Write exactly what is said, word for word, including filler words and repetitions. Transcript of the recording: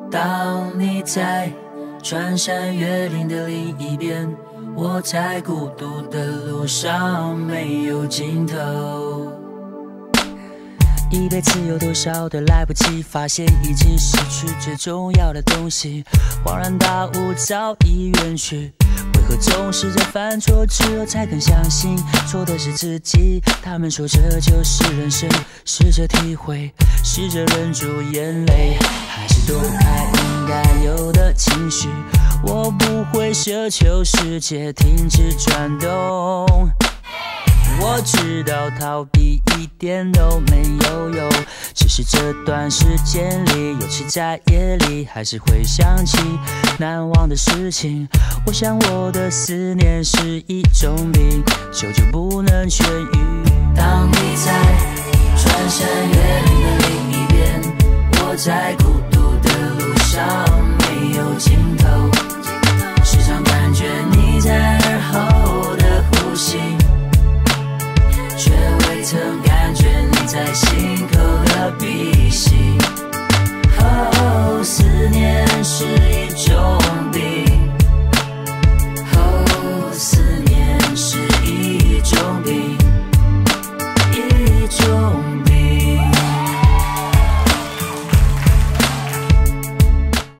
当你在穿山越岭的另一边，我在孤独的路上没有尽头。一辈子有多少的来不及，发现已经失去最重要的东西，恍然大悟早已远去。为何总是在犯错之后才更相信错的是自己？他们说这就是人生，试着体会，试着忍住眼泪，还是躲不开应该有的情绪。我不会奢求世界停止转动，我知道逃避一点都没有用，只是这段时间里，尤其在夜里，还是会想起难忘的事情。我想我的思念是一种病，久久不能痊愈。当你在穿山越岭的另一边，我在孤